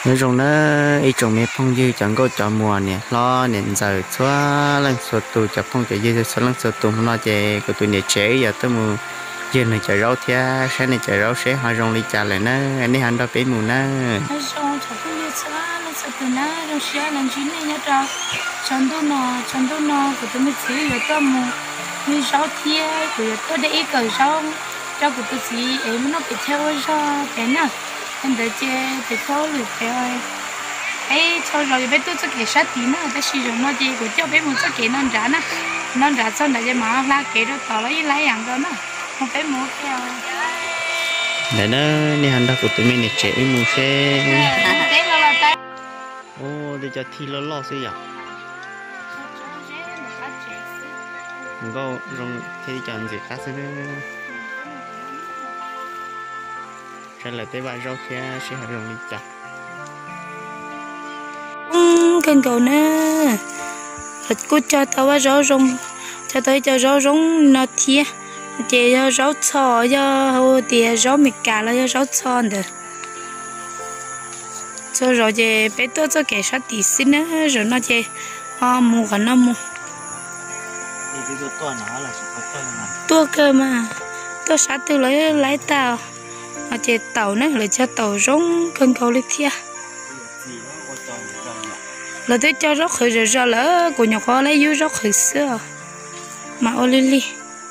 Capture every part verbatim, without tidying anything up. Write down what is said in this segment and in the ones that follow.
nói chung nó ý trồng mấy phong dư chẳng có chọn mùa nè lo nên giờ xóa lần số tụ chọn phong chạy dư số lần số tụ lo chạy của tụi này chế giờ tới mùa giờ này chạy rau thia sáng này chạy rau sẽ hai rong đi chả lại nó anh đi hành đâu bé mùa nó rau chọn phong dư xóa lần số tụ nó rau sẽ lần chín này nhớ ra chọn đâu nọ chọn đâu nọ của tụi mình chỉ giờ tới mùa như rau thia của tôi để ý cởi rau rau của tôi chỉ em nó bị theo rau bé nào em để chơi để cho lười phải ấy cho rồi bé tôi cho cái sát tí nữa ta sử dụng nó gì của cho bé một số cái non rã nè non rã xong để mà la cái đó tao lấy lấy hàng đó nè không phải mua theo để nó đi hành đâu của tụi mình để chế mùa xe ô để cho thi lo lo xí vậy mình có rong thi chọn gì khác nữa trả lời tới bài rau kia sẽ học rong đi chặt cần cầu nè rồi cô cho tao vào rau rong cho tới cho rau rong nó thia chỉ cho rau chò cho hồ thì rau mì cà là cho rau chò được cho rồi thì bé tôi cho cái sát tí xin nữa rồi nó chỉ à mua cái nó mua tua cơ mà tôi sát từ lấy lấy tàu mà chỉ tàu này là cho tàu rong cần cầu đi thia là tôi cho róc khởi rồi ra lỡ của nhà con lấy dưới róc khởi xưa mà ô li li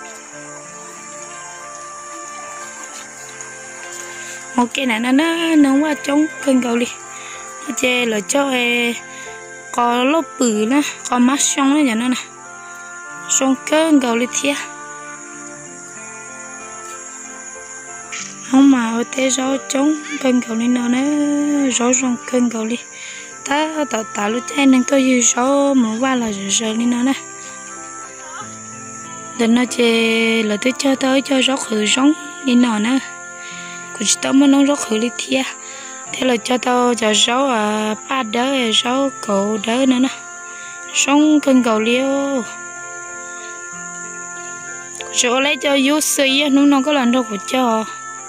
một cái này nó nó nó qua trong cần cầu đi nó chê là cho e có lốp bự nữa có mắt xong nữa nhà nó nè xong cơn cầu đi thia không mà ở thế gió trống cơn cầu đi nó nó gió xong cơn cầu đi ta tạo tạo lúc trên nên tôi dư số một ba là rồi rồi đi nó nè đến nó chê là tôi cho tới cho gió khử giống đi nó nè cũng chỉ tao muốn nó gió khử đi thia thế là cho tao cho gió à ba đỡ gió cậu đỡ nữa nè sống cơn cầu liêu chỗ lấy cho vô suy nó nó có lần đâu của cho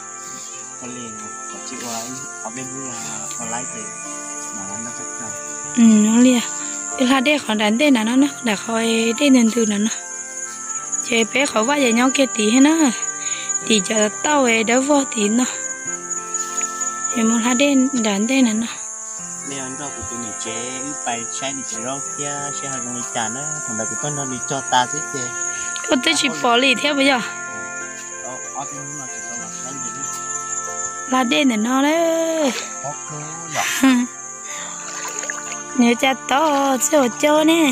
ừ nó lia thì là để khỏi đánh tên nào nó đã khỏi để nên từ nào nó chơi bé khỏi vay nhau kia tí hết nó thì cho tao ấy đỡ vô tí nó thì muốn là để đánh tên nào nó nếu anh ra của tụi mình chế bài sai thì chế rau kia sẽ hàng người chán á còn là của tôi nó đi cho ta chứ chế có tới chỉ bỏ lì theo bây giờ là đen này nó đấy nhớ cha to cho cho nè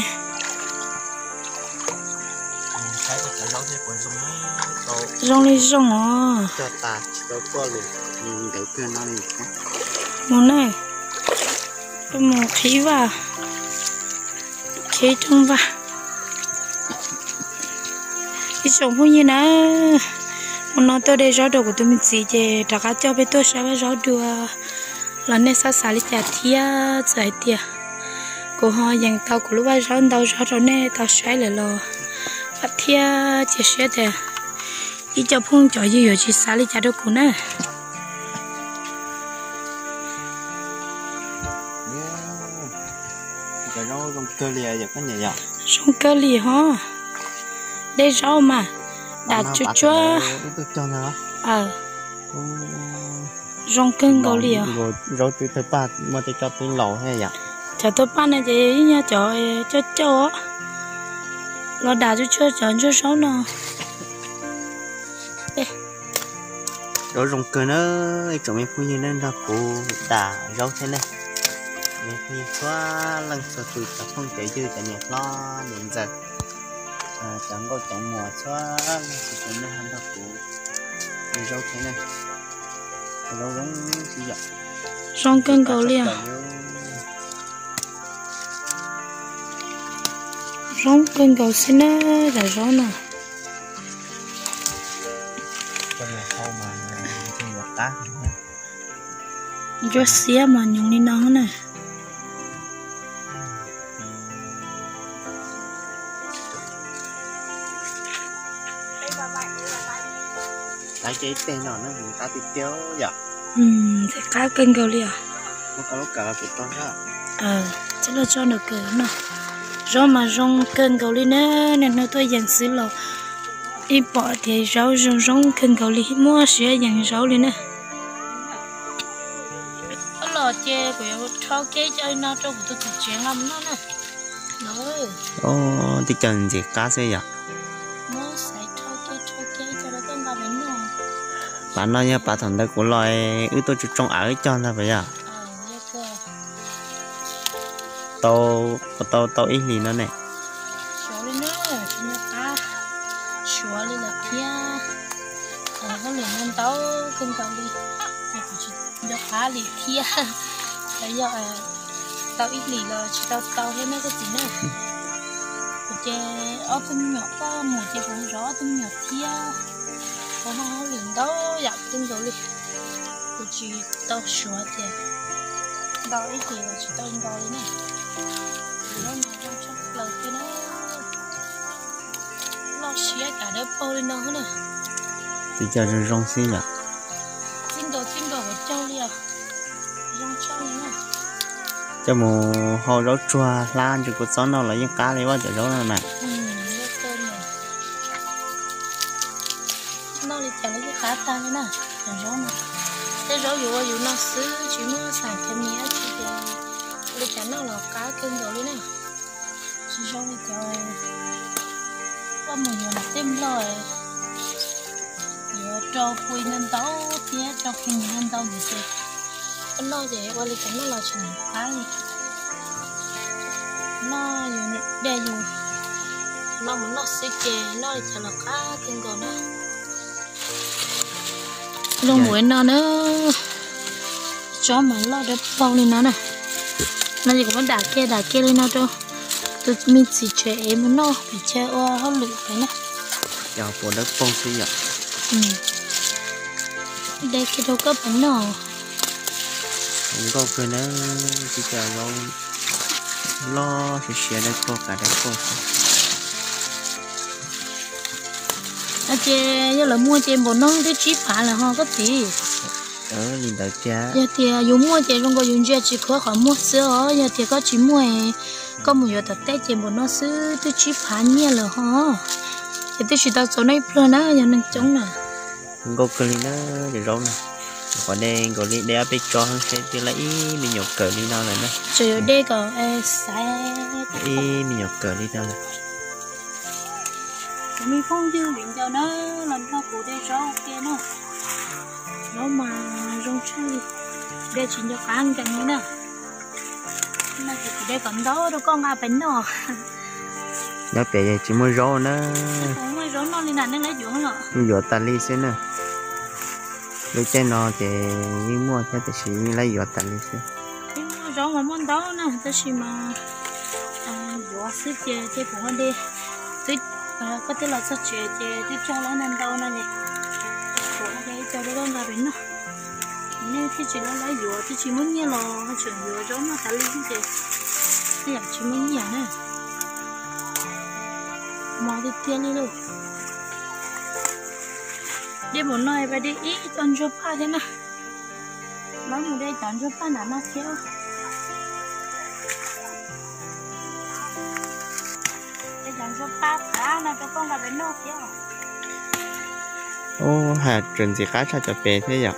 rong đi rong à cho ta cho qua luôn đầu tiên nó đi một này một khí vào khí trong vào cái sống không như nào nó tôi để rau đồ của tôi mình chỉ để trả cá cho bé tôi sẽ bắt rau đồ là nên sao xả đi chả thia giải tiệt của họ dành tàu của lúc bắt rau tàu rau rồi nè tàu xoáy lại lo phát thia chỉ sẽ để đi cho phong cho gì rồi chỉ xả đi chả đồ của nè cái rau rong cơ lìa giờ có nhảy nhảy rong cơ lìa hả đây rau mà đã chú chúa ờ rong cưng gấu lìa rau từ từ ba mà từ cho từ lẩu hay vậy cho tôi ba này thì nha cho cho cho nó đã chú chúa cho chú sáu nó rau rong cơ nó chỗ mình phu như nên là cụ đà rau thế này mình phu như xóa lần sau tụi tập không chạy dư chạy nhẹ lo nên giờ chẳng có chẳng mùa xóa thì cũng nên hành động của người rau thế này rau giống gì vậy rong cân cầu liền rong cân cầu xin á là rau nè trong này sau mà trên mặt cá cho xía mà nhung đi nó nè cái cái tên nó nó người ta bị tiêu vậy ừ thì cá cân cầu liền nó có lúc cả là tụt to đó ờ chắc là cho được cỡ nó rau mà rong cân cầu đi nè nên nó tôi dành xíu lò đi bỏ thì rau rong rong cân cầu đi mua sữa dành rau đi nè cái lò chè của thao kế cho nó cho tôi tự chuyện làm nó nè rồi ô thì cần gì cá xe vậy nó sẽ thao kế thao kế cho nó con gà bánh nó bạn nói nha bà thằng đây của loài ứ tôi chỉ trong ở cho là vậy à ờ như cơ tao tao tao ít gì nữa nè sữa đi nữa cho nó cá sữa đi là kia ờ có liền nên tao cân cầu đi cho cá lì thia bây giờ tao ít lì là chỉ tao tao hết mấy cái gì nữa chè ở tôm nhỏ có một chè cũng rõ tôm nhỏ thia còn nó liền đó dạo trên rồi đi chỉ tao sửa chè tao ít lì là chỉ tao in đôi này nó mà trong trong lời cái nó lo xía cả đứa bao lên đâu nữa thì giờ rồi rong xí nhỉ xin đồ xin đồ của châu đi à rong châu nữa cho một hồ rau chua lan cho cuộc sống nào là những cá này bao giờ rau này này ừ nó cơm này nó đi chả lấy cái cá ta nữa nè còn rau này cái rau dù dù nó xứ chỉ mua xài thêm nhé chỉ để đi chả nó là cá cơm rồi đấy nè chỉ rau đi chả có một nhiều là thêm rồi giờ cho quỳ nên tấu tía cho khi nên tấu gì chứ con lo gì qua đi chả nó là chừng cá đi nó dù đây dù nó muốn nó sẽ chè nó chả là cá cưng còn nữa lông mũi nó nữa cho mà lo được bao lên nó nè nó chỉ có đá kia đá kia lên nó cho tôi mình chỉ chơi em nó bị chơi oa hơn lụi cái nè giờ bộ đất phong xí vậy ừ đây cái đâu có bánh nào không có cái nữa chỉ chờ lâu lo sẽ xé đây có cả đây có à chị giờ là mua chị bộ nó cái chip phá là ho có tí ở nhìn đầu cha giờ thì dùng mua chị không có dùng chị chỉ có họ mua sữa giờ thì có chỉ mua có một giờ tập tết chị bộ nó sữa cái chip phá nhẹ là ho thì tôi chỉ tao chỗ này luôn á giờ nên chống nè không có cái nữa để rau này còn đây còn đi để bị cho hơn sẽ đi lấy mình nhổ cờ đi đâu này nữa trời đây có sai ý mình nhổ cờ đi đâu này mình phong dư mình cho nó làm sao cụ đây rau kia nó nó mà rau chơi đây chỉ cho cá ăn cạnh nữa nè nó thì đây còn đó đâu có ngà bánh đâu nó bé chỉ mới rau nữa không mới rau nó đi nè nó lấy dụng rồi mình ta ly xem nè lúc trên nó thì đi mua theo thì chỉ lấy giọt ta ly xem đi mua rau mà món đó nè tôi chỉ mà giọt xếp chè chè của anh đi tôi có thể là sao chè chè tôi cho nó nên đâu nè nhỉ của anh đây cho nó ngà bánh nó nên thì chỉ là lấy giọt thì chỉ muốn nhớ lò hay chuyện giọt rau nó ta ly chứ cái chỉ muốn nhớ nè mò đi tiên đi luôn đi một nơi và đi ít chọn cho ba thế nào nói một đây chọn cho ba là nó thiếu đây chọn cho ba cá là cho con gặp đến nó thiếu ô hà chuẩn gì cá cho cho bé thế vậy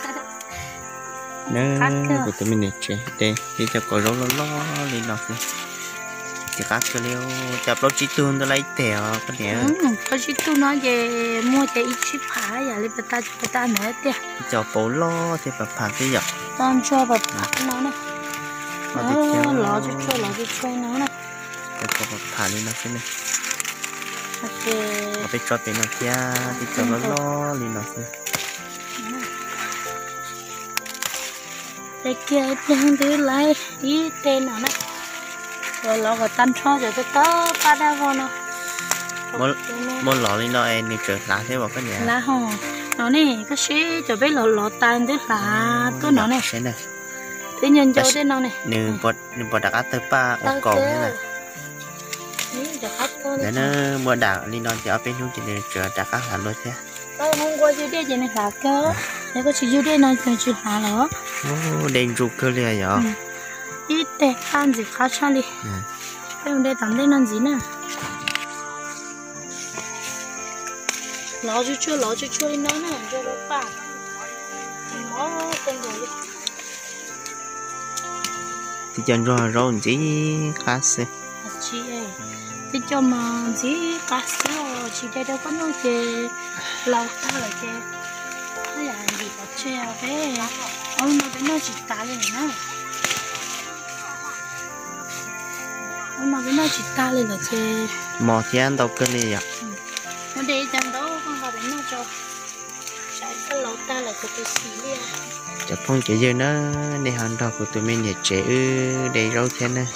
nè của tụi mình này chơi đây đi cho có rau lo lo đi nào xem chỉ cá cho liêu chập lót chỉ tuôn tôi lấy tèo cái này có chỉ tuôn nói về mua cái ít chip phá vậy lấy bát cho bát nữa thế cho bố lo thì bà phạt cái gì con cho bà phá nó nè nó lọ cho chơi lọ cho chơi nó nè cho bà phạt đi nó xem này ok bà phải cho tiền nó kia thì cho nó lo đi nó xem đây kia đang thứ lấy ít tên nào nè rồi lọ cái tan cho rồi cái tớ ba đa vào nó muốn muốn lọ đi nó em đi chơi lá thế bảo cái nhà lá hồng nó này cái xí cho biết lọ lọ tan thế là tôi nó này thế này thế nhân cho thế nó này nè bột nè bột đặc áp tới ba ô cầu thế này để nó mua đảo đi nó thì ở bênนู้นchỉ để chờ đặc áp hẳn luôn thế tôi hôm qua chưa đi vậy này là cơ nếu có chỉ chưa đi nó chưa chưa hả nữa ô đen rụt cơ liền vậy ít tệ ăn gì khá chán đi em đây tắm đây làm gì nè lò chú chua lò chú chua đi nó nè cho nó bà thì nó tên rồi thì chân rồi rồi chỉ khá xe chị ấy thì cho mà chỉ cá sấu chị đây đâu có nói về lâu ta rồi kìa hay là gì đó treo thế ông nói với nó chỉ ta lên nè ông nói với nó chỉ ta lên là chứ mò thì ăn đâu cơ liền vậy nó để chẳng đâu không vào đến nó cho trái cái lâu ta là cái cái xí liền chả phong chỉ giờ nó để hàng đầu của tụi mình để chế để rau thế này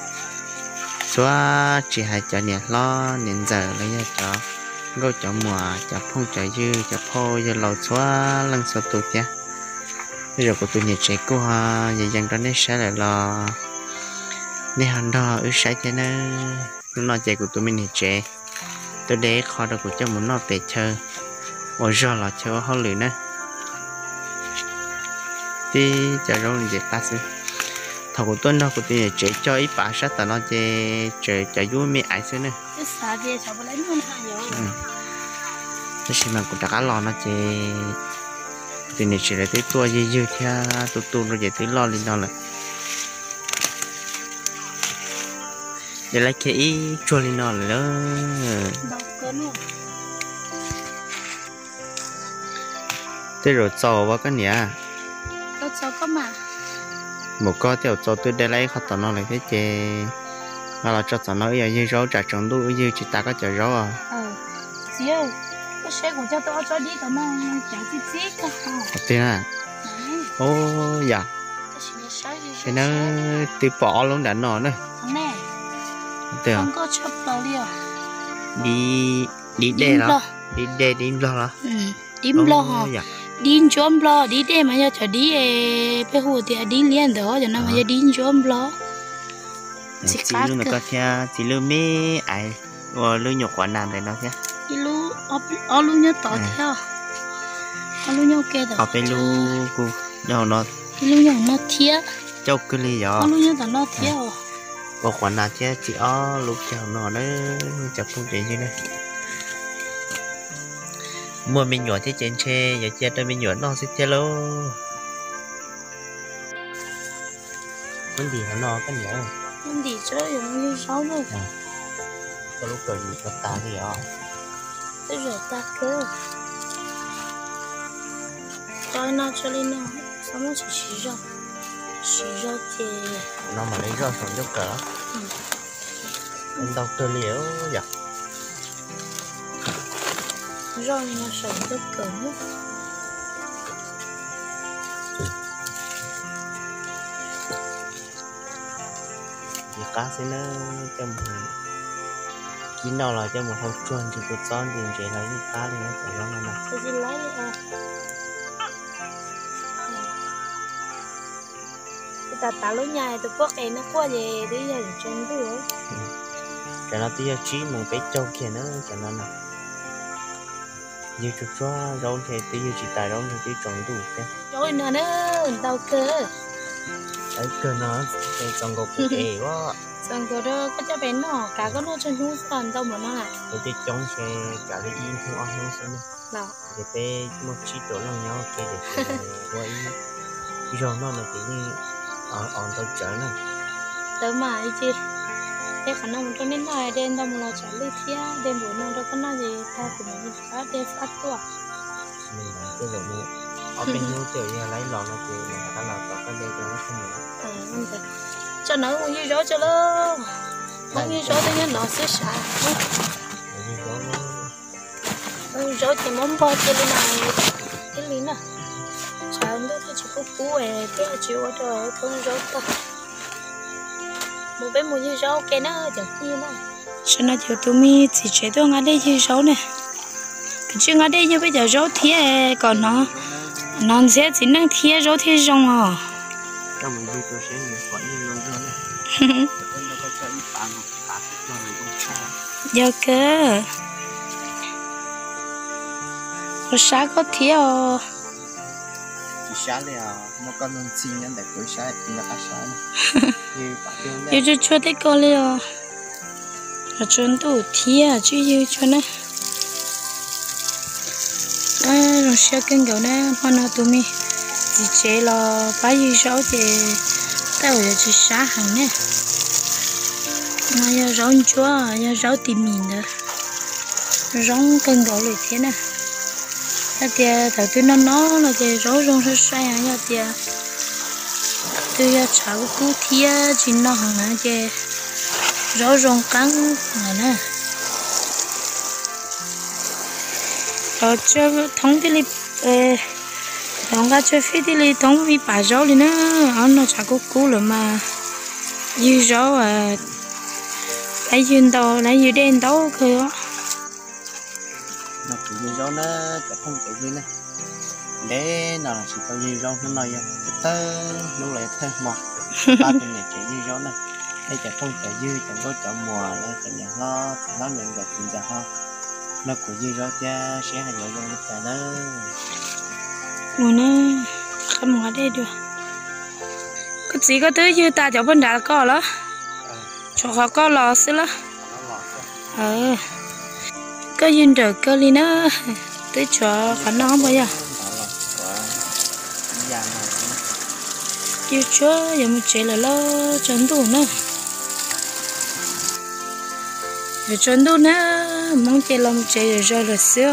xóa chỉ hai chợ nè lo nên giờ lấy ra cho gấu chợ mùa chợ phong chợ dư chợ phô giờ lầu xóa lăng sơ tụt nha bây giờ của tụi nhà trẻ cô ha giờ dần đó nên sẽ lại lo nên hàng đầu ứ sai thế này nó nói trẻ của tụi mình nhà trẻ tôi để khó đâu của cho muốn nó về chơi ở giờ là chơi hơn lửa nữa thì chợ rau là gì ta xí thầu của tuần đó của tôi chế cho ít bà sát tao nó chế chế chế vui mẹ ai xí nữa cái xả kia cháu lấy luôn hai rồi cái gì mà của ta lo nó chế tôi này chế là tôi tua dư dư theo tôi tu rồi chế tôi lo lên đó là để lấy cái chua lên đó là đâu có nữa thế rồi cho vào cái nhà đâu cho có mà một con theo cho tôi để lấy khó tao nó lại cái chè mà là cho tao nó giờ như rau trà trồng đu như chỉ ta có chả rau à ờ chị ơi cái xe của cho tôi cho đi tao nó chẳng gì gì cả tiền à ô dạ cái nó từ bỏ luôn đã nọ nữa nè tiền không có chấp vào liền đi đi đê đó đi đê đi lo đó ừ đi lo hả đi chôm lo đi đê mà giờ cho đi bé hồ thì đi liền đó cho nó mà giờ đi chôm lo chỉ luôn là có theo chỉ luôn mấy ai rồi luôn nhục quả nàn này nó thế đi lu ở lu nhớ tỏ theo ở lu nhớ kia đó ở bên lu cô nhau nó đi lu nhớ nó thiệt châu cái gì vậy ở lu nhớ tỏ nó thiệt có quả nàn chứ chỉ ở lu chào nó đấy chặt không chỉ như này mua mình nhỏ thế trên xe giờ chia cho mình nhỏ nó sẽ chia lô cái gì nó nó cái nhỏ không đi chơi dùng như sáu nữa có lúc rồi gì có ta gì đó cái rồi ta cơ coi nó cho lên nó sao nó chỉ xí rau xí rau thì nó mà lấy rau sống cho cỡ anh đâu cơ liễu vậy rau nó sống cho cỡ nữa thì cá sẽ nó cho một chín đâu là cho một hộp chuồn thì cột son thì chỉ lấy những cá thì nó phải rong này cái gì lấy đi à ta ta lúc nhà tụi quốc ấy nó qua về đi giờ trồng được cho nó tí chí một cái châu kia nữa cho nó nè như chụp cho rau thì tí chỉ tài rau thì tí trồng đủ cái rồi nữa nữa đâu cơ ấy cơ nó cái trồng gốc cái quá trồng cái đó có cho bé nó cả có nó chân hú sàn đâu mà nó là cái tí trồng xe cả cái in không ăn không xem nào cái bé một chỉ tổ lòng nhau cái để quay rau nó là cái như ở ở đâu chở này tới mà đi chứ cái khả năng cho nên là đen đâu mà nó trả lời thia đen bữa nó đâu có nói gì ta cũng mình phát đen phát tua mình là cái loại mua ở bên nhau chơi lấy lon là chơi mà ta là có cái đây cho nó không được ờ không được cho nó không như gió cho nó không như gió thì nó sẽ xả không gió thì món bò chơi lên này cái lý nè sáng đó thì chỉ có cú ấy thế là chịu ở trời không gió ta một bên một như gió cái nó chẳng như nó cho nó chịu tụi mi chỉ chế tôi ngã đây như gió nè cái chuyện ngã đây như bây giờ gió thiệt còn nó nó sẽ chỉ năng thiệt gió thiệt rong à trong mình đi tôi sẽ mình phải như luôn cho này nó có cho ít bạn cả cho người không sao giờ cơ có sao có thiệt à chỉ xá liền nó có nên xin nhân để cuối xá thì nó cá xá này như bà tiêu yêu đây cho cho tới có liền rồi chuẩn đủ thia chứ yêu cho nó à rồi sẽ cân gạo nè mà nó tụi mình chỉ chế là bao nhiêu sáu thì tao giờ chỉ xá hàng nè mà giờ rau chúa giờ rau tìm mình nữa rau cân gạo lại thế nè là thì đầu tiên nó nó là thì rau rong sẽ xoay hàng giờ thì tôi giờ cháo cú thia chỉ nó hàng nè thì rau rong cắn này nè rồi cho thống thì li thống cả cho phi thì li thống vì bà rau li nữa ăn nó chả có cú rồi mà như rau à lấy duyên đâu lấy duyên đen đâu cơ á nó cứ như rau nó chả không chả như này để nào là chỉ có như rau nó nói vậy tới lúc lại thêm một ba tuần này chạy như rau này đây chả không chả dư chẳng có chả mùa đây chả nhà lo nó nhận được tiền giả ho nó cũng như rau cha sẽ hay vậy luôn cả đó mùa nè không ở đây được cái gì có thứ như ta cho bên đã có đó cho họ có lò xí đó ờ cái duyên trời cơ li nó tới cho khả năng không bao giờ yêu chúa giờ mình chạy là lo chuẩn đủ nữa rồi chuẩn đủ nữa mong chạy lòng chạy rồi rồi xíu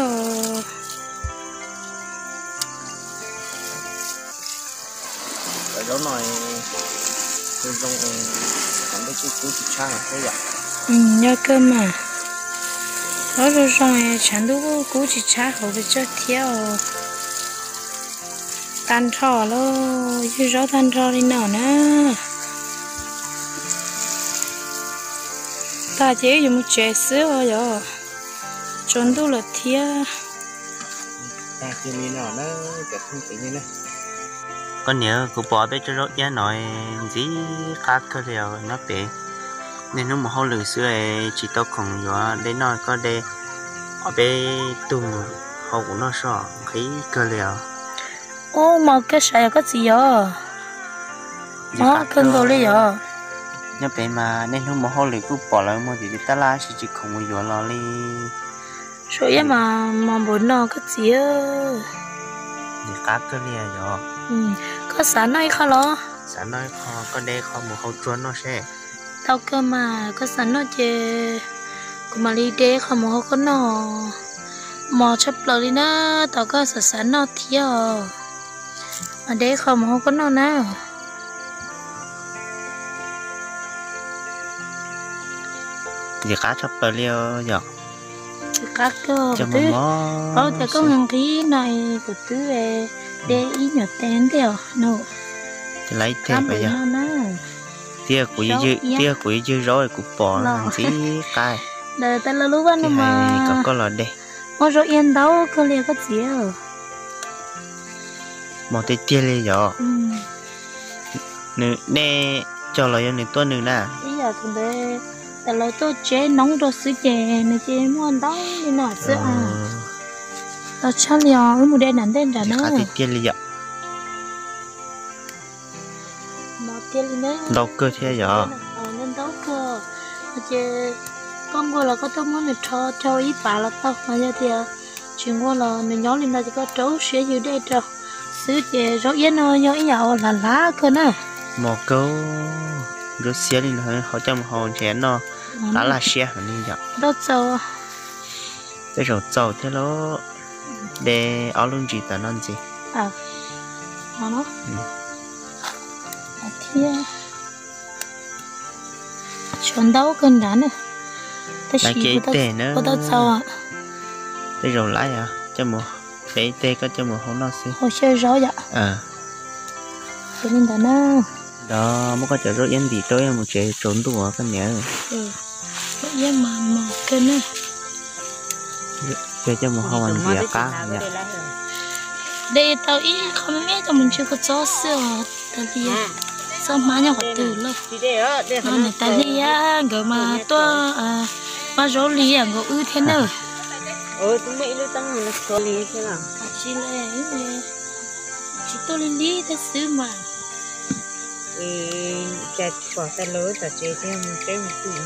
ở đó nói tôi trong cảm thấy cái cú chỉ sang là thế vậy ừ nhớ cơ mà đó rồi rồi chẳng đủ cú chỉ cha hậu với cho thiếu tan trò lo như gió tan trò đi nào nè ta chỉ dùng một trẻ sữa rồi trốn đủ là thia ta chỉ như nào nó cái không tự nhiên này con nhớ cô bỏ bé cho rốt giá nói gì khác cơ liều nó bé nên nó một hồi lười xưa chỉ tao còn nhỏ để nói có để ở bé tung hậu của nó sợ khí cơ liều ô mà cái sợi có gì vậy nó cưng đồ đi vậy nhớ bé mà nên nó một hồi lười cứ bỏ lại một gì ta la chỉ chỉ không có nhỏ lo đi sợi mà mà bốn nó có gì á gì khác cơ liều rồi ừ có sẵn này không lo sẵn nói khó có để khó một hồi chuột nó sẽ tao cơ mà có sẵn nó chê mà đi đế không một con nó mò chấp lời đi nữa tao có sẵn sẵn nó thiếu mà đế không một con nó nào gì cá chập bờ liêu rồi các cơ cho thứ mò có thể có hàng khí này của thứ về đế ý nhỏ tên theo nó thì lấy thêm bây giờ tia của dư tia của dư rồi của bỏ làm gì cay đời ta là lúc ăn mà có có là đây mà rồi yên đâu cơ liền có gì à một cái tia lên rồi nè nè cho lời cho nè tôi nữa nè bây giờ thì để ta lấy tôi chế nóng rồi sữa chè này chế muốn đâu như nào sữa à tao cho liò với một đêm nắn tên ra nữa cái tia lên rồi đâu cơ thế giờ nên đâu cơ chứ con qua là có tôi muốn được cho cho ý bà là tao mà giờ thì chuyện qua là mình nhớ lên đây chỉ có trấu sẽ dưới đây rồi xứ chè rau yên ơi nhớ ý nhậu là lá cơ nè một câu rồi xe đi là họ cho một hòn chén nó lá là xe hả như vậy đâu sao cái rồi dầu thế đó để áo lông gì ta non gì à mà nó thì chuẩn đâu cần đá nữa ta chỉ có tao có tao sao à cái rồi lái à cho một để tê có cho một hỗn nó xí hồi chơi rõ vậy à cho nên đó nó đó mới có chỗ rất yên thì tôi một chế trốn tủ cái nhớ ừ rất yên mà mà cái này chơi cho một hông ăn gì cá nhỉ đây tao ý không biết tao mình chưa có chó sữa tao đi sao má nhau hoạt tử luôn mà người ta đi á người mà tôi à mà rau lì à người ư thế nào ừ tụi mày lưu tăng là số lì thế nào chỉ là chỉ tôi lên lý thế xứ mà chặt bỏ tay lối ta chế thêm cái một củ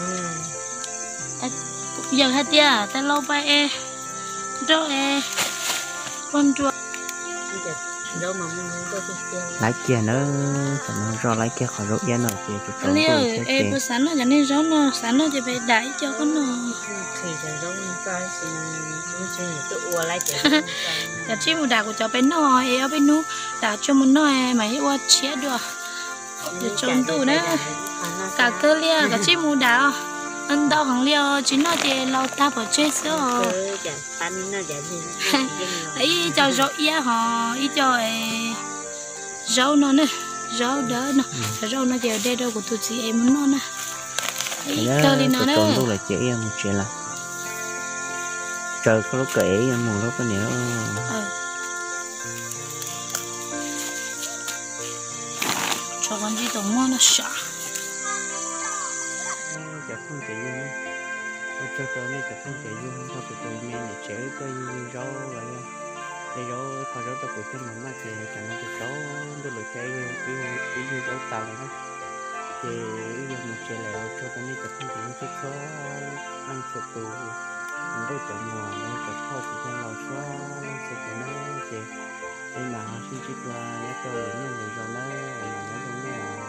giờ hai tia ta lâu bay e rồi e con chuột đâu mà muốn tôi không tiêu lái kia nó phải nó do lái kia khỏi rốt giá nổi kia cho cháu liêu e bữa sáng nó cho nên gió nó sáng nó thì phải đẩy cho con nó thì giờ giống cái gì cũng chỉ tự ua lại chạy cả chi một đà của cháu bé nó e ở bênนู้đà cho một nó e mà ua chia được để trốn tủ nữa cả cơ lia cả chi một đà anh đâu hàng liêu chính nó thì lâu ta bỏ chơi sữa ấy cho rau ia họ ý cho rau nó nè rau đỡ nè rau nó giờ đây đâu của tụi chị em muốn nó nè ấy cơ đi nó nè trốn đâu là chị em một chuyện là trời có lúc kể em mùa lúc có nhớ cho con gì tổng mua nó sợ chả không chạy dương á cho tôi này chả không chạy dương thôi tụi tôi nghe để chế coi rau lại để rau khỏi rau tao cũng cho mình mà thì chẳng là cái rau tôi lựa chạy cái cái cái rau tàu này đó thì bây giờ một chế lại cho tôi này chả không chạy dương thích có ăn sụp tù ăn có chợ mùa nó chả kho thì cho lò xóa ăn sụp tù nó thì đây là sinh chích là tôi những người rau nó là nó giống như